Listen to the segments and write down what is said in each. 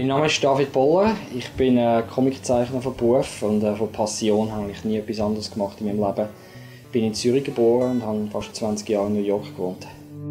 Mein Name ist David Boller, ich bin Comiczeichner von Beruf und von Passion habe ich nie etwas anderes gemacht in meinem Leben. Ich bin in Zürich geboren und habe fast 20 Jahre in New York gewohnt.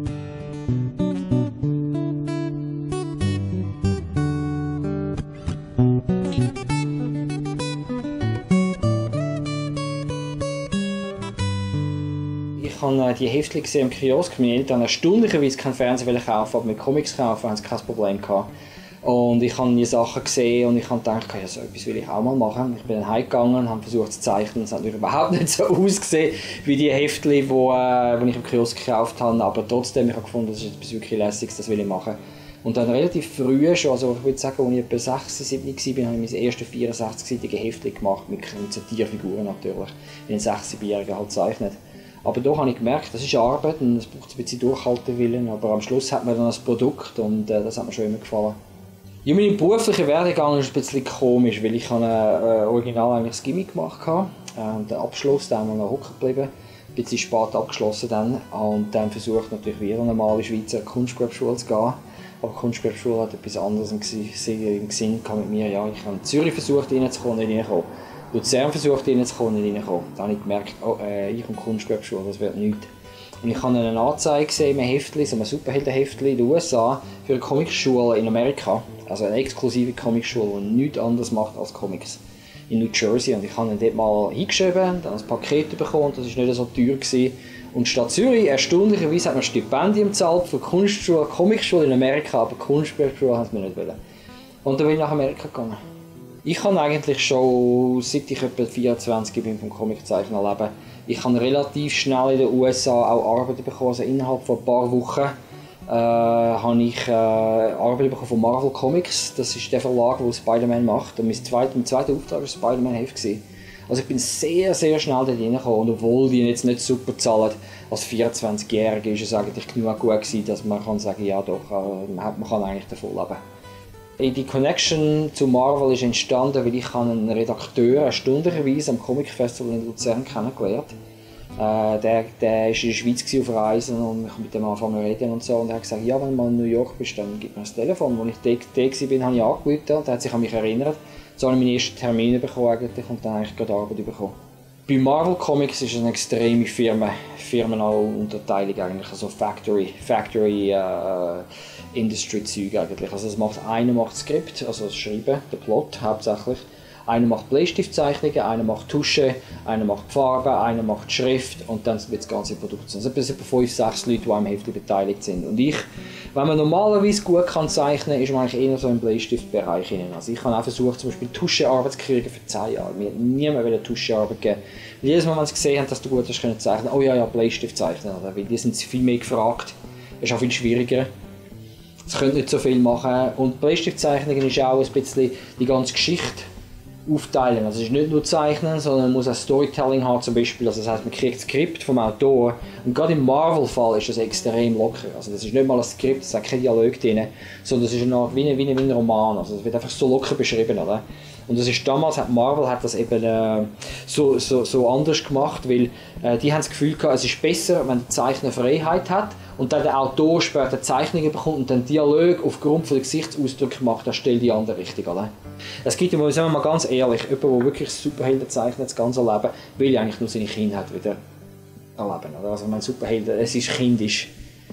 Ich habe die Heftchen gesehen im Kiosk. Meine Eltern haben erstaunlicherweise keinen Fernseher kaufen, aber mit Comics kaufen haben sie kein Problem gehabt. Und ich habe die Sachen gesehen und ich habe gedacht, ja, so etwas will ich auch mal machen. Ich bin dann heimgegangen und habe versucht zu zeichnen. Es hat überhaupt nicht so ausgesehen wie die Heftchen, die ich im Kiosk gekauft habe. Aber trotzdem, ich habe gefunden, das ist etwas wirklich Lässiges, das will ich machen. Und dann relativ früh schon, also ich würde sagen, als ich etwa 6, 7 war, habe ich mein erstes 64-seitige Heftchen gemacht, mit so Tierfiguren natürlich, wie ein 6-, 7-Jähriger halt zeichnet. Aber da habe ich gemerkt, das ist Arbeit und es braucht ein bisschen Durchhaltewillen, aber am Schluss hat man dann das Produkt und das hat mir schon immer gefallen. Ja, mein beruflicher Werdegang ist ein bisschen komisch, weil ich original eigentlich das Gimmi gemacht habe. Den Abschluss, da haben wir noch hocken geblieben, ein bisschen spät abgeschlossen dann und dann versucht natürlich wieder eine normale Schweizer Kunstgewerbeschule zu gehen. Aber die Kunstgewerbeschule hat etwas anderes im Sinn mit mir. Ja, ich habe in Zürich versucht reinzukommen, nicht reingekommen. Luzern versucht reinzukommen, nicht reingekommen. Dann habe ich gemerkt, oh, ich und Kunstgewerbeschule, das wird nichts. Und ich habe eine Anzeige gesehen, ein Heftchen, so ein Superheldenheftchen in den USA für eine Comicschule in Amerika. Also eine exklusive Comicschule, die nichts anderes macht als Comics. In New Jersey. Und ich habe ihn dort mal hingeschrieben, dann ein Paket bekommen, das war nicht so teuer gewesen. Und Stadt Zürich, erstaunlicherweise, hat mir ein Stipendium gezahlt für Kunstschule, Comicschule in Amerika, aber Kunstgewerbeschule haben sie mir nicht wollen. Und dann bin ich nach Amerika gegangen. Ich habe eigentlich schon, seit ich etwa 24 bin, vom Comiczeichnen leben. Ich habe relativ schnell in den USA auch Arbeit bekommen. Also innerhalb von ein paar Wochen habe ich Arbeit bekommen von Marvel Comics. Das ist der Verlag, der Spider-Man macht. Und mein zweiter Auftrag war Spider-Man Heft. Also ich bin sehr, sehr schnell dort reingekommen. Und obwohl die jetzt nicht super zahlen, als 24-Jähriger ist es eigentlich genug gut gewesen, dass man kann sagen, ja doch, man kann eigentlich davon leben. Die Connection zu Marvel ist entstanden, weil ich einen Redakteur erstaunlicherweise am Comic Festival in Luzern kennengelernt habe. Der war in der Schweiz auf Reisen und ich mit dem angefangen zu reden und so. Und er hat gesagt, ja, wenn du mal in New York bist, dann gib mir das Telefon. Als ich dort war, habe ich angerufen und er hat sich an mich erinnert. So habe ich meinen ersten Termin bekommen eigentlich und dann eigentlich gerade Arbeit bekommen. Bei Marvel Comics ist es eine extreme Firmenunterteilung eigentlich, also Factory Industry-Zeug eigentlich. Also einer macht Skript, also das Schreiben, der Plot hauptsächlich. Einer macht Bleistiftzeichnungen, einer macht Tusche, einer macht Farbe, einer macht Schrift und dann wird das ganze Produkt. Also es sind etwa 5, 6 Leute, die am Heft beteiligt sind. Und ich, wenn man normalerweise gut kann zeichnen kann, ist man eigentlich eher so im Bleistiftbereich. Also ich habe auch versucht, zum Beispiel Tuschearbeit zu kriegen für 10 Jahre. Mir hat niemand eine Tuschearbeit geben. Und jedes Mal, wenn sie gesehen haben, dass du gut hast können zeichnen, oh ja, Bleistift zeichnen, weil die sind viel mehr gefragt. Das ist auch viel schwieriger. Sie können nicht so viel machen. Und Bleistiftzeichnungen ist auch ein bisschen die ganze Geschichte aufteilen. Also es ist nicht nur Zeichnen, sondern man muss auch Storytelling haben zum Beispiel. Also das heisst, man kriegt das Skript vom Autor und gerade im Marvel-Fall ist das extrem locker. Also das ist nicht mal ein Skript, es hat kein Dialog drin, sondern es ist eine Art wie ein Roman. Also es wird einfach so locker beschrieben, oder? Und das ist damals, Marvel hat das eben so anders gemacht, weil die haben das Gefühl gehabt, es ist besser, wenn der Zeichner Freiheit hat und dann der Autor später Zeichnungen bekommt und dann Dialog aufgrund von der Gesichtsausdrücke macht, das stellt die andere richtig, oder? Es gibt, sagen wir mal ganz ehrlich, jemand, der wirklich Superhelden zeichnet, das ganze Leben, will eigentlich nur seine Kindheit wieder erleben, oder? Also, Superhelden, es ist kindisch.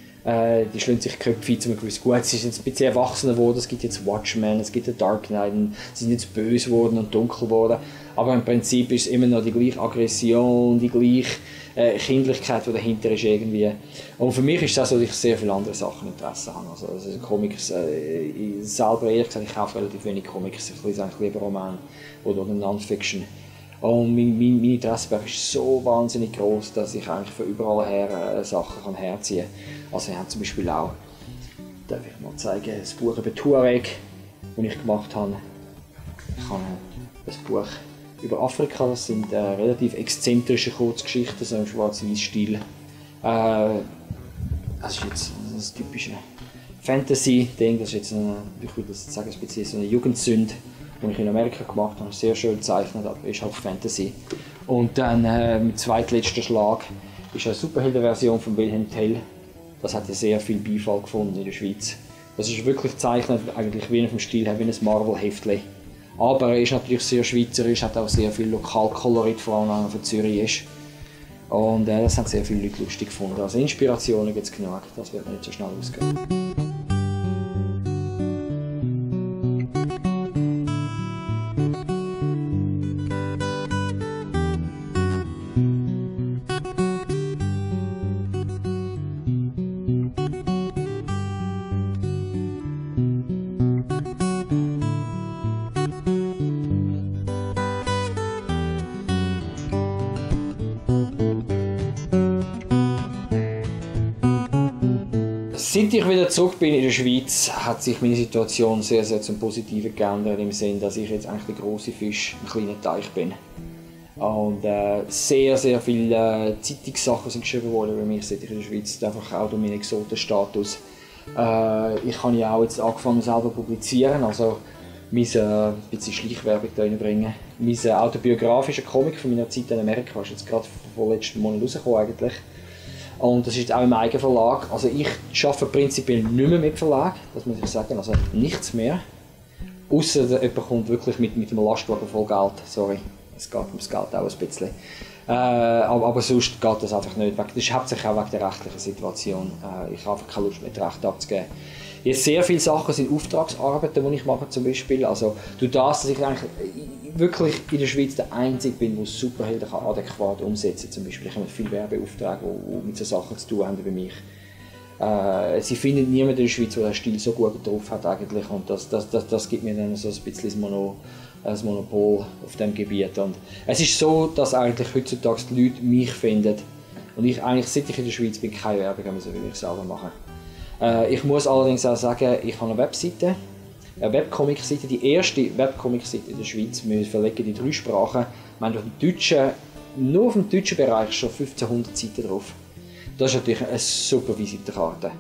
Die schlagen sich Köpfe ein, gewiss gut. Sie sind jetzt ein bisschen erwachsener geworden, es gibt jetzt Watchmen, es gibt den Dark Knight, sie sind jetzt böse geworden und dunkel geworden. Aber im Prinzip ist es immer noch die gleiche Aggression, die gleiche Kindlichkeit, die dahinter ist irgendwie. Und für mich ist es auch so, dass ich sehr viele andere Sachen Interesse habe. Also Comics, ich selber ehrlich gesagt, ich kaufe relativ wenig Comics, ich lese eigentlich lieber Roman oder Non-Fiction. Und mein Interessenbereich ist so wahnsinnig groß, dass ich eigentlich von überall her Sachen herziehen kann. Also ich habe zum Beispiel auch, darf ich mal zeigen, das Buch über Tuareg, das ich gemacht habe. Ich habe ein Buch über Afrika, das sind relativ exzentrische Kurzgeschichten, so im Schwarz-Weiß-Stil. Das ist jetzt das typische Fantasy-Ding, das ist jetzt ich würde sagen, speziell so eine Jugendsünde, die ich in Amerika gemacht habe, sehr schön gezeichnet, aber ist halt Fantasy. Und dann mit zweitletzter Schlag ist eine Superhelden-Version von Wilhelm Tell. Das hat ja sehr viel Beifall gefunden in der Schweiz. Das ist wirklich gezeichnet, eigentlich wie vom Stil her, wie ein Marvel-Heftchen. Aber er ist natürlich sehr schweizerisch, hat auch sehr viel Lokalkolorit, vor allem wenn er von Zürich ist. Und das haben sehr viele Leute lustig gefunden. Also Inspirationen gibt es genug, das wird nicht so schnell ausgehen. Seit ich wieder zurück bin in der Schweiz, hat sich meine Situation sehr, sehr zum Positiven geändert, im Sinne, dass ich jetzt eigentlich der grosse Fisch im kleinen Teich bin. Und sehr, sehr viele Zeitungssachen sind geschrieben worden über mich, seit ich in der Schweiz, einfach auch durch meinen Exotenstatus. Ich habe ja auch jetzt angefangen, selber zu publizieren, also ein bisschen Schleichwerbung da reinbringen. Mein autobiografischer Comic von meiner Zeit in Amerika ist jetzt gerade vor letzten Monat rausgekommen eigentlich. Und das ist jetzt auch im Eigenverlag. Also ich arbeite prinzipiell nicht mehr mit Verlag, das muss ich sagen, also nichts mehr. Ausser jemand kommt wirklich mit einem Lastwagen voll Geld, sorry, es geht ums Geld auch ein bisschen. Aber sonst geht das einfach nicht. Das ist hauptsächlich auch wegen der rechtlichen Situation. Ich habe einfach keine Lust mehr, Recht abzugeben. Jetzt sehr viele Sachen sind Auftragsarbeiten, die ich mache zum Beispiel. Also durch das, dass ich eigentlich wirklich in der Schweiz der Einzige bin, der Superhelden adäquat umsetzen kann. Zum Beispiel, ich habe viele Werbeaufträge, die mit solchen Sachen zu tun haben wie mich. Sie finden niemanden in der Schweiz, der den Stil so gut drauf hat eigentlich. Und das gibt mir dann so ein bisschen ein Monopol auf diesem Gebiet. Und es ist so, dass eigentlich heutzutage die Leute mich finden und ich eigentlich, seit ich in der Schweiz bin, keine Werbung mehr so will ich selber machen. Ich muss allerdings auch sagen, ich habe eine Webseite, eine Webcomic-Seite, die erste Webcomic-Seite in der Schweiz. Wir verlegen die 3 Sprachen. Wir haben nur auf dem deutschen Bereich schon 1500 Seiten drauf. Das ist natürlich eine super Visitenkarte.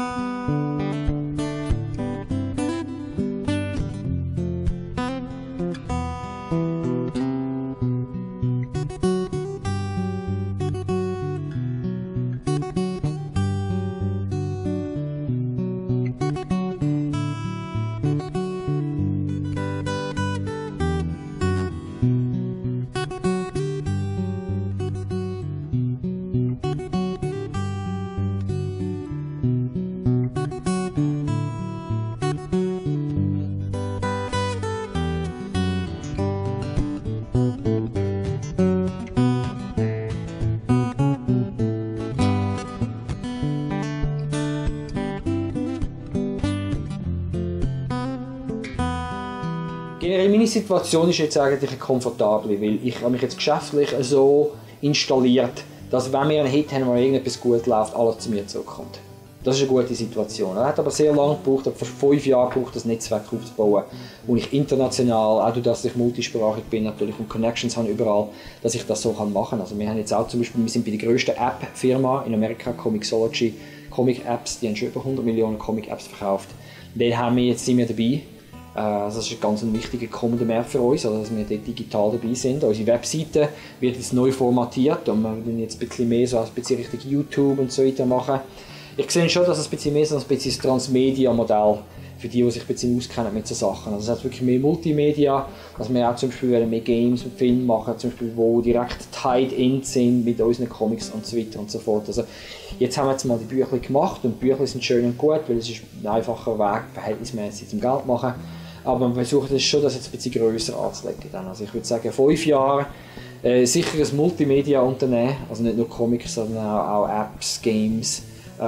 Generell meine Situation ist jetzt eigentlich eine komfortable, weil ich habe mich jetzt geschäftlich so installiert, dass wenn wir einen Hit haben, wo irgendetwas gut läuft, alles zu mir zurückkommt. Das ist eine gute Situation. Er hat aber sehr lange gebraucht, vor 5 Jahren gebraucht, das Netzwerk aufzubauen, wo ich international, auch dadurch, dass ich multisprachig bin natürlich und Connections habe überall, dass ich das so machen kann. Also wir haben jetzt auch zum Beispiel, wir sind bei der grössten App-Firma in Amerika, Comixology, Comic-Apps, die haben schon über 100 Millionen Comic-Apps verkauft. Sind wir dabei. Das ist ein ganz wichtiger kommender Markt für uns, also dass wir dort digital dabei sind. Unsere Webseite wird jetzt neu formatiert und wir werden jetzt ein bisschen mehr so ein bisschen Richtung YouTube und so weiter machen. Ich sehe schon, dass es ein bisschen mehr so ein bisschen Transmedia-Modell für die sich ein bisschen auskennen mit so Sachen. Also es hat wirklich mehr Multimedia, dass wir auch zum Beispiel mehr Games und Filme machen, zum Beispiel, die direkt tied-in sind mit unseren Comics und so weiter und so fort. Also jetzt haben wir jetzt mal die Bücher gemacht und die Bücher sind schön und gut, weil es ist ein einfacher Weg, verhältnismäßig zum Geld machen. Aber wir versuchen das schon, das jetzt ein bisschen grösser anzulegen. Also ich würde sagen, 5 Jahre sicher ein Multimedia-Unternehmen, also nicht nur Comics, sondern auch Apps, Games,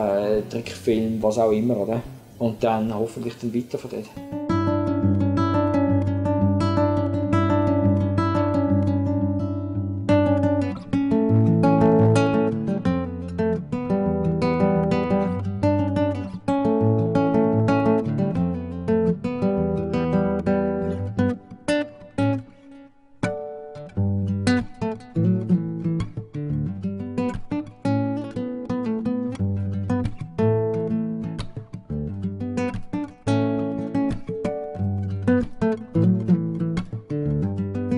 Trickfilm, was auch immer, oder? Und dann hoffentlich dann weiter von dort.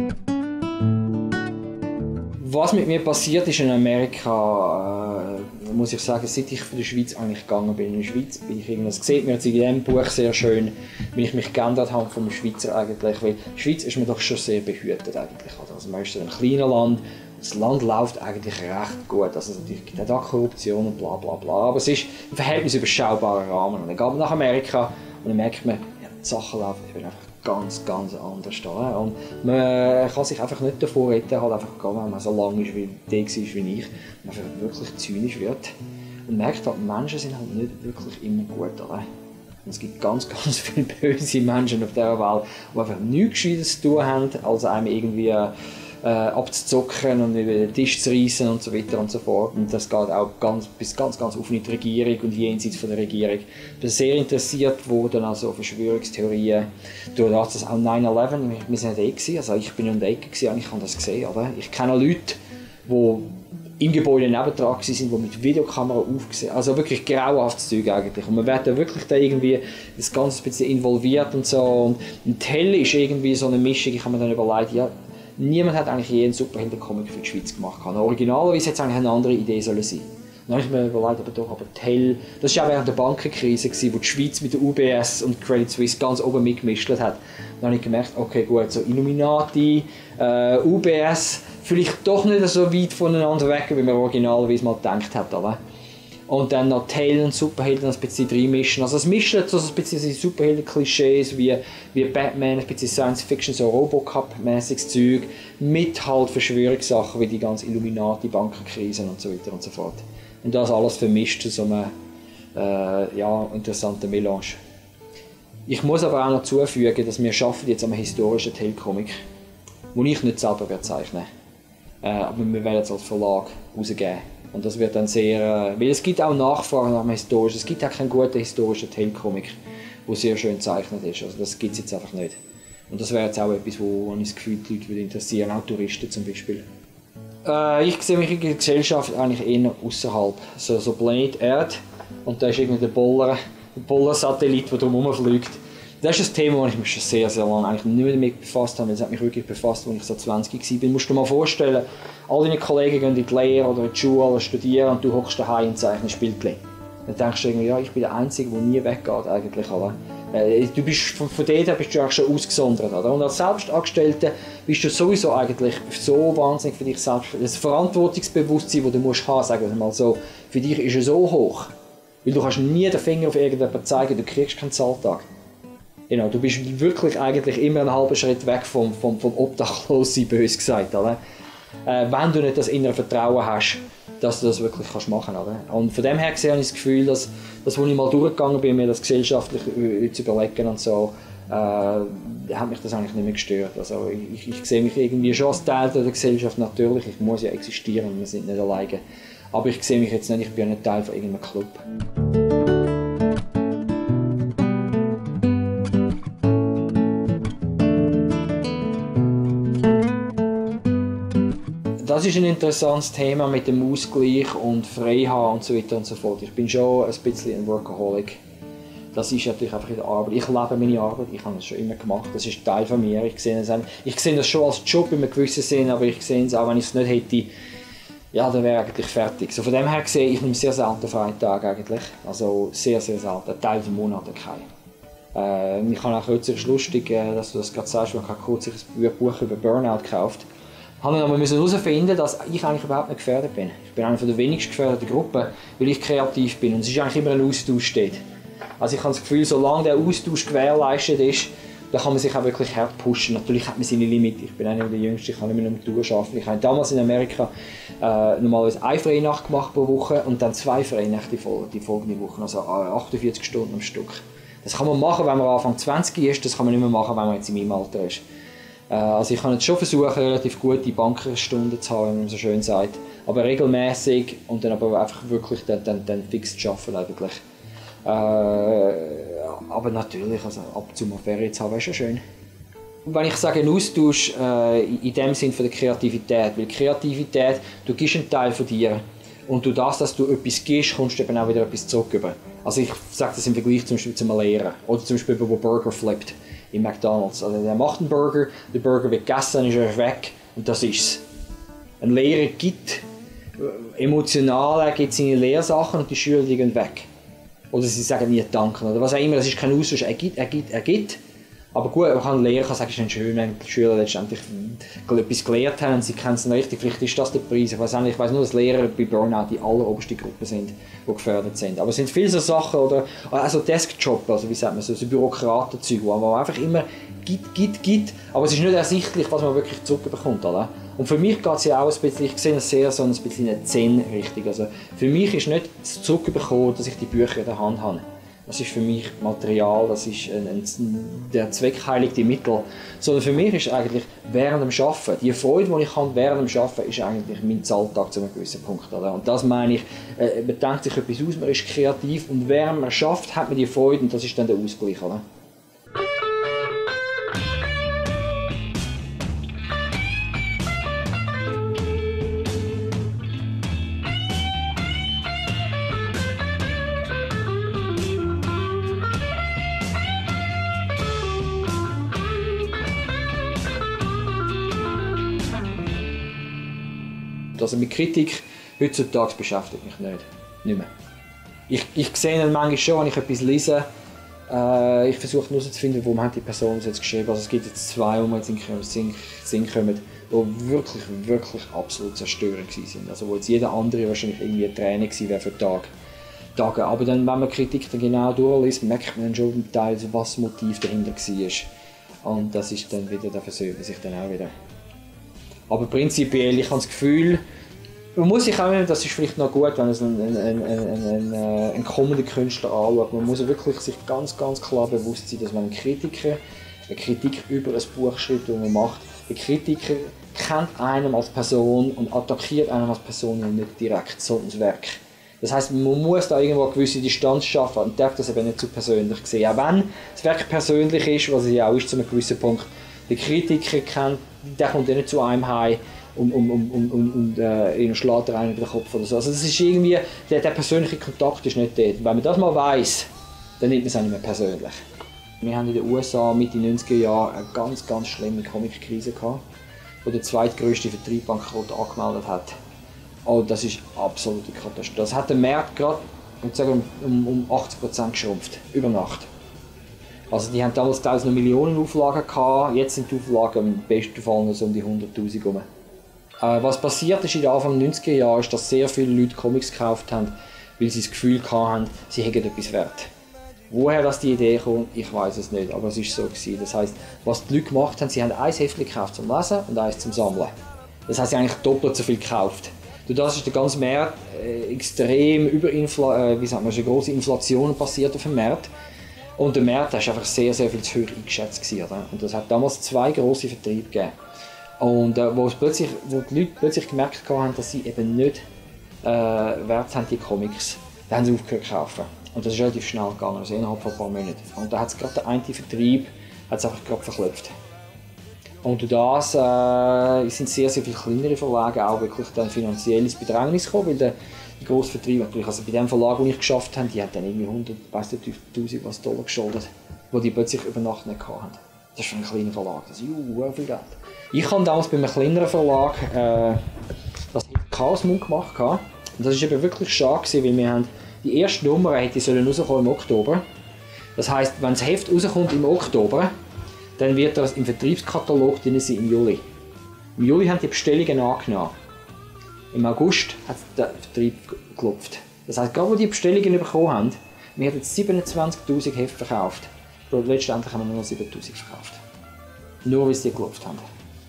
Was mit mir passiert ist in Amerika, muss ich sagen, seit ich von der Schweiz eigentlich gegangen bin. In der Schweiz bin ich irgendwie, das sieht man jetzt in diesem Buch sehr schön, wie ich mich geändert habe vom Schweizer eigentlich, weil die Schweiz ist mir doch schon sehr behütet eigentlich. Also man ist ein kleines Land, das Land läuft eigentlich recht gut, also natürlich gibt es auch Korruption und bla bla bla, aber es ist im Verhältnis überschaubarer Rahmen. Und dann geht man nach Amerika und dann merkt man, ja, die Sachen laufen einfach ganz anders. Oder? Und man kann sich einfach nicht davor retten, halt einfach gehen, wenn man so lange ist, wie der war wie ich, und einfach wirklich zynisch wird. Und merkt halt, Menschen sind halt nicht wirklich immer gut. Oder? Und es gibt ganz viele böse Menschen auf dieser Welt, die einfach nichts Gescheites zu tun haben, als einem irgendwie abzuzocken und über den Tisch zu reissen und so weiter und so fort. Und das geht auch bis ganz auf in die Regierung und jenseits von der Regierung. Ich bin sehr interessiert worden an so Verschwörungstheorien. Durch das, dass auch 9/11, wir sind nicht da, also ich bin in der Ecke und ich habe das gesehen. Oder? Ich kenne Leute, die im Gebäude nebendran waren, die mit Videokamera aufgesehen, also wirklich grauenhaftes Zeug eigentlich. Und man wird da wirklich da irgendwie das Ganze ein bisschen involviert und so. Und Tell ist irgendwie so eine Mischung, ich habe mir dann überlegt, ja, niemand hat eigentlich je einen Superhelden-Comic für die Schweiz gemacht. Originalerweise hätte es eigentlich eine andere Idee sollen sein. Dann habe ich mir überlegt, aber Tell, das war auch während der Bankenkrise, wo die Schweiz mit der UBS und Credit Suisse ganz oben mitgemischt hat. Dann habe ich gemerkt, okay gut, so Illuminati, UBS, vielleicht doch nicht so weit voneinander weg, wie man originalerweise mal gedacht hat. Oder? Und dann noch Tell und Superhelden ein bisschen reinmischen. Also es mischt so ein bisschen Superhelden-Klischees wie Batman, ein bisschen Science-Fiction, so Robocop-mäßiges Zeug, mit halt Verschwörungssachen wie die ganze Illuminati, Bankenkrisen und so weiter und so fort. Und das alles vermischt zu so einem interessanten Melange. Ich muss aber auch noch zufügen, dass wir arbeiten jetzt an einem historischen Tell-Comic, den ich nicht selber zeichnen werde. Aber wir werden es als Verlag rausgeben. Und das wird dann sehr, weil es gibt auch Nachfragen nach dem historischen, es gibt auch keinen guten historischen Tell-Comic, der sehr schön gezeichnet ist, also das gibt es jetzt einfach nicht. Und das wäre jetzt auch etwas, wo ich das Gefühl, die Leute würde interessieren, auch Touristen zum Beispiel. Ich sehe mich in der Gesellschaft eigentlich eher außerhalb, so Planet Erde, und da ist irgendwie der Boller-Satellit, der drumherum fliegt. Das ist ein Thema, das ich mich schon sehr lange eigentlich nicht mehr damit befasst habe, weil es hat mich wirklich befasst, als ich so 20 war. Musst du dir mal vorstellen, all deine Kollegen gehen in die Lehre oder in die Schule oder studieren und du hockst daheim und zeichnest Bildchen. Dann denkst du irgendwie, ja, ich bin der Einzige, der nie weggeht eigentlich. Oder? Du bist, von dort her bist du eigentlich schon ausgesondert. Oder? Und als Selbstangestellter bist du sowieso eigentlich so wahnsinnig für dich selbst. Das Verantwortungsbewusstsein, das du musst haben, sagen wir mal so, für dich ist es so hoch. Weil du kannst nie den Finger auf irgendjemanden zeigen, du kriegst keinen Zahltag. Genau, du bist wirklich eigentlich immer einen halben Schritt weg vom Obdachlosen, bös gesagt. Oder? Wenn du nicht das innere Vertrauen hast, dass du das wirklich machen kannst. Oder? Und von dem her gesehen habe ich das Gefühl, dass als ich mal durchgegangen bin, mir das gesellschaftlich zu überlegen und so, hat mich das eigentlich nicht mehr gestört. Also ich sehe mich irgendwie schon als Teil der Gesellschaft, natürlich, ich muss ja existieren, wir sind nicht alleine. Aber ich sehe mich jetzt nicht, ich bin ja nicht Teil von irgendeinem Club. Das ist ein interessantes Thema mit dem Ausgleich und Freihaben und so weiter und so fort. Ich bin schon ein bisschen ein Workaholic. Das ist natürlich einfach in der Arbeit. Ich lebe meine Arbeit, ich habe das schon immer gemacht. Das ist Teil von mir. Ich sehe das schon als Job in einem gewissen Sinn, aber ich sehe es auch, wenn ich es nicht hätte, ja, dann wäre eigentlich fertig. So von dem her gesehen, ich nehme sehr selten Freitag eigentlich. Also sehr selten. Ein Teil des Monats kein. Ich habe auch kürzlich lustig, dass du das gerade sagst, ich habe kürzlich ein Buch über Burnout gekauft. Haben wir aber herausfinden, dass ich eigentlich überhaupt nicht gefährdet bin. Ich bin eine der wenigst gefährdeten Gruppen, weil ich kreativ bin und es ist eigentlich immer ein Austausch steht. Also ich habe das Gefühl, solange der Austausch gewährleistet ist, dann kann man sich auch wirklich hart pushen. Natürlich hat man seine Limite. Ich bin einer der Jüngsten, ich kann nicht mehr nur arbeiten. Ich habe damals in Amerika normalerweise eine Freinacht gemacht pro Woche und dann 2 Freinächte die folgende Woche, also 48 Stunden am Stück. Das kann man machen, wenn man Anfang 20 ist, das kann man nicht mehr machen, wenn man jetzt in meinem Alter ist. Also ich kann jetzt schon versuchen, relativ gute Bankerstunden zu haben, wie man so schön sagt, aber regelmäßig und dann aber einfach wirklich dann fix zu arbeiten eigentlich. Aber natürlich, also ab und zu mal Ferien zu haben, wäre schon schön. Und wenn ich sage, ein Austausch in dem Sinn von der Kreativität, weil Kreativität, du gibst einen Teil von dir und durch das, dass du etwas gibst, kommst du eben auch wieder etwas zurück über. Also ich sage das im Vergleich zum Beispiel zum Lehrer oder zum Beispiel jemand, der Burger flippt in McDonald's. Also der macht einen Burger, der Burger wird gegessen, dann ist er weg und das ist es. Ein Lehrer gibt emotional gibt seine Lehrsachen und die Schüler die gehen weg. Oder sie sagen nie Danke oder was auch immer, das ist kein Austausch, er gibt. Aber gut, man kann Lehrer sagen, es ist nicht schön, wenn die Schüler letztendlich etwas gelernt haben und sie kennen es nicht richtig, vielleicht ist das der Preis. Ich weiß nur, dass Lehrer bei Burnout die alleroberste Gruppe sind, die gefördert sind. Aber es sind viele so Sachen, oder also Deskjob, also wie sagt man so Bürokratenzeug, wo man einfach immer gibt, aber es ist nicht ersichtlich, was man wirklich zurückbekommt. Oder? Und für mich geht es ja auch ein bisschen, ich sehe es sehr so ein bisschen eine Zen-Richtung. Also für mich ist nicht das Zurückbekommen, dass ich die Bücher in der Hand habe. Das ist für mich Material, das ist der zweckheiligte Mittel. Sondern für mich ist eigentlich während dem Arbeiten, die Freude, die ich habe während dem Arbeiten, ist eigentlich mein Alltag zu einem gewissen Punkt. Oder? Und das meine ich, man denkt sich etwas aus, man ist kreativ und während man schafft, hat man die Freude und das ist dann der Ausgleich. Oder? Also mit Kritik heutzutage beschäftigt mich nicht mehr. Ich sehe ihn manchmal schon, wenn ich etwas lese, ich versuche herauszufinden, wo man die Person jetzt geschrieben hat. Also es gibt jetzt 2, die mir jetzt in den Sinn kommen, die wirklich absolut zerstörend waren. Also wo jetzt jeder andere wahrscheinlich irgendwie eine Träne gewesen wäre für Tage. Aber dann, wenn man Kritik dann genau durchliest, merkt man dann schon teilweise, was das Motiv dahinter war. Und das ist dann wieder, da versöhnt man sich dann auch wieder. Aber prinzipiell, ich habe das Gefühl, man muss sich auch, das ist vielleicht noch gut, wenn man einen kommenden Künstler anschaut, man muss wirklich sich ganz klar bewusst sein, dass man eine Kritik über ein Buch schreibt, das man macht. Der Kritiker kennt einen als Person und attackiert einen als Person nicht direkt, sondern das Werk. Das heisst, man muss da irgendwo eine gewisse Distanz schaffen und darf das eben nicht zu persönlich sehen. Auch wenn das Werk persönlich ist, was es ja auch ist zu einem gewissen Punkt, der Kritiker der kommt ja nicht zu einem heim und schlägt einen über den Kopf oder so. Also das ist irgendwie, der persönliche Kontakt ist nicht dort. Wenn man das mal weiss, dann nimmt man es auch nicht mehr persönlich. Wir haben in den USA Mitte 90er Jahre eine ganz schlimme Comic-Krise gehabt, wo der zweitgrößte Vertrieb bankrott angemeldet hat. Oh, das ist absolute Katastrophe. Das hat der Markt gerade um 80% geschrumpft, über Nacht. Also die haben damals noch Millionen Auflagen gehabt, jetzt sind die Auflagen im besten Fall noch so um die 100'000 herum. Was passiert ist in den Anfang der 90er Jahre, ist, dass sehr viele Leute Comics gekauft haben, weil sie das Gefühl hatten, sie hätten etwas wert. Woher das die Idee kommt, ich weiß es nicht, aber es war so gewesen. Das heisst, was die Leute gemacht haben, sie haben ein Heftchen gekauft zum Lesen und eins zum Sammeln. Das heisst, sie haben eigentlich doppelt so viel gekauft. Durch das ist der ganze Markt extrem eine grosse Inflation passiert auf dem Markt. Und der Markt war einfach sehr viel zu hoch eingeschätzt gewesen, oder? Und das hat damals 2 grosse Vertriebe gegeben. Und wo die Leute plötzlich gemerkt haben, dass sie eben nicht wert haben, die Comics, dann haben sie aufgehört zu kaufen. Und das ist relativ schnell gegangen, also innerhalb von ein paar Monaten. Und da hat es gerade der eine Vertrieb einfach gerade verklopft. Und durch das sind sehr viele kleinere Verlage auch wirklich dann finanziell ins Bedrängnis gekommen, weil die grossen Vertriebe natürlich, also bei dem Verlag, den ich geschafft habe, die haben dann irgendwie 100'000 Dollar geschuldet, die plötzlich über Nacht nicht hatten. Das ist für einen kleinen Verlag, das ist viel Geld. Ich habe damals bei einem kleineren Verlag das Chaos-Mund gemacht. Und das war eben wirklich schade, weil wir haben die erste Nummer hätte rauskommen im Oktober. Das heisst, wenn das Heft rauskommt im Oktober, dann wird das im Vertriebskatalog drin sein im Juli. Im Juli haben die Bestellungen angenommen. Im August hat der Vertrieb geklopft. Das heisst, gerade wo die Bestellungen bekommen haben, wir haben jetzt 27'000 Hefte verkauft. Und letztendlich haben wir nur noch 7'000 verkauft. Nur weil sie geklopft haben.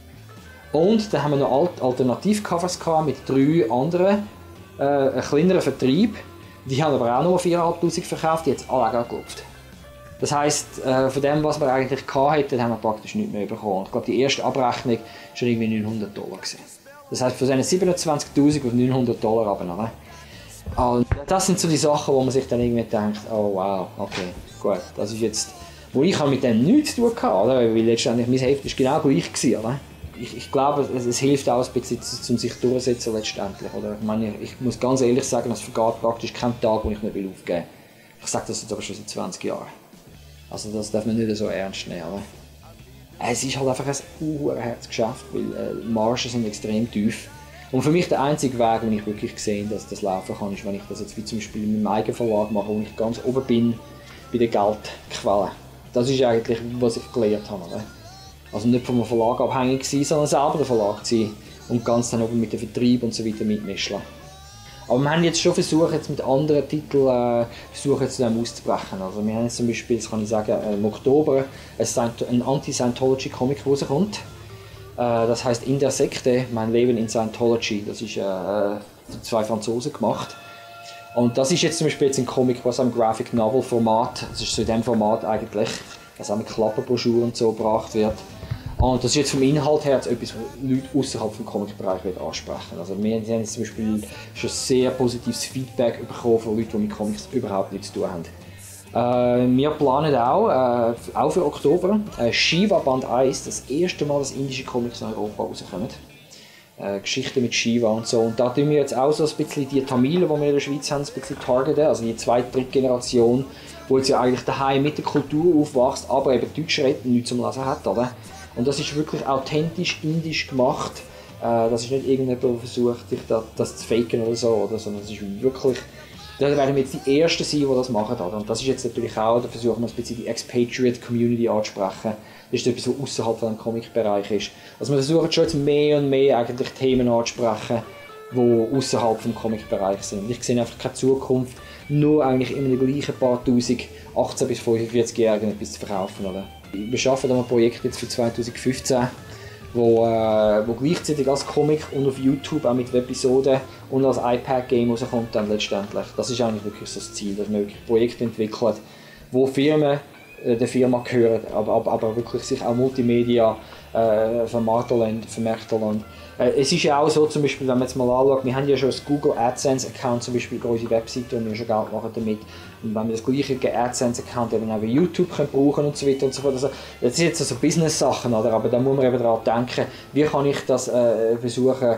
Und dann haben wir noch Alternativcovers mit 3 anderen kleineren Vertrieben. Die haben aber auch nur 4'500 verkauft, die haben alle geklopft. Das heisst, von dem, was wir eigentlich hatten, haben wir praktisch nichts mehr bekommen. Ich glaube, die erste Abrechnung war schon irgendwie $900. Das heisst, von diesen 27'000 auf $900 runter. Und das sind so die Sachen, wo man sich dann irgendwie denkt, oh wow, okay, gut, das ist jetzt, wo ich mit dem nichts zu tun hatte, weil letztendlich mein Heft war genau gleich gewesen, oder? Ich glaube, es hilft auch ein bisschen, um sich durchzusetzen letztendlich, oder? Ich muss ganz ehrlich sagen, es vergeht praktisch kein Tag, wo ich nicht aufgeben will. Ich sage das jetzt aber schon seit 20 Jahren. Also das darf man nicht so ernst nehmen, oder? Es ist halt einfach ein Herzgeschäft, weil die Margen sind extrem tief. Und für mich der einzige Weg, den ich wirklich sehe, dass das laufen kann, ist, wenn ich das jetzt wie zum Beispiel mit meinem eigenen Verlag mache, wo ich ganz oben bin bei den Geldquellen. Das ist eigentlich, was ich gelernt habe. Oder? Also nicht vom Verlag abhängig sein, sondern selber der Verlag sein und ganz dann oben mit dem Vertrieb und so weiter mitmischen. Aber wir haben jetzt schon versucht, jetzt mit anderen Titeln zu dem auszubrechen. Also wir haben jetzt zum Beispiel, das kann ich sagen, im Oktober ein Anti-Scientology-Comic rauskommt. Das heisst «In der Sekte, mein Leben in Scientology». Das ist zwei Franzosen gemacht. Und das ist jetzt zum Beispiel ein Comic, was am Graphic Novel Format, das ist so in dem Format eigentlich, was auch mit Klappenbroschüren und so gebracht wird. Und das ist jetzt vom Inhalt her etwas, was Leute außerhalb des Comic-Bereich ansprechen. Also wir haben jetzt zum Beispiel schon sehr positives Feedback bekommen von Leuten, die mit Comics überhaupt nichts zu tun haben. Wir planen auch für Oktober, Shiva Band 1, das erste Mal, dass indische Comics in Europa rauskommen. Geschichten mit Shiva und so. Und da tun wir jetzt auch so ein bisschen die Tamilen, die wir in der Schweiz haben, ein bisschen targeten. Also die zweite, dritte Generation, die jetzt ja eigentlich daheim mit der Kultur aufwächst, aber eben Deutsch redet und nichts zum Lesen hat. Oder? Und das ist wirklich authentisch indisch gemacht. Das ist nicht irgendjemand, der versucht, sich das zu faken oder so, sondern es ist wirklich... Da werden wir jetzt die Ersten sein, die das machen. Oder? Und das ist jetzt natürlich auch, da versuchen wir ein bisschen die Expatriate-Community anzusprechen. Das ist etwas, was außerhalb des Comic-Bereich ist. Also wir versuchen schon jetzt mehr und mehr eigentlich Themen anzusprechen, die außerhalb des Comic-Bereich sind. Ich sehe einfach keine Zukunft, nur eigentlich in den gleichen paar tausend 18- bis 45-Jährigen etwas zu verkaufen. Oder? Wir arbeiten an einem Projekt jetzt für 2015, wo gleichzeitig als Comic und auf YouTube auch mit Episoden und als iPad-Game rauskommt dann letztendlich. Das ist eigentlich wirklich so das Ziel, dass man wirklich Projekte entwickelt, wo Firmen der Firma gehören, aber wirklich sich auch Multimedia vermarkten lassen. Es ist ja auch so, zum Beispiel, wenn man jetzt mal anschaut, wir haben ja schon ein Google AdSense-Account, zum Beispiel unsere Webseite, und wir schon Geld machen damit. Und wenn wir das gleiche AdSense-Account eben auch bei YouTube brauchen und so weiter und so fort. Also, das sind jetzt so Business-Sachen, oder? Aber da muss man eben daran denken, wie kann ich das versuchen,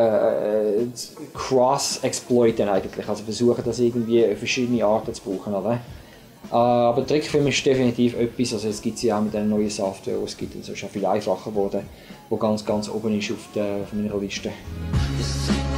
cross-exploiten eigentlich, also versuchen, das irgendwie auf verschiedene Arten zu brauchen, oder? Aber Trickfilm ist definitiv etwas, also es gibt es ja auch mit der neuen Software, die es gibt, und es ist auch viel einfacher geworden, wo ganz oben ist auf meiner Liste.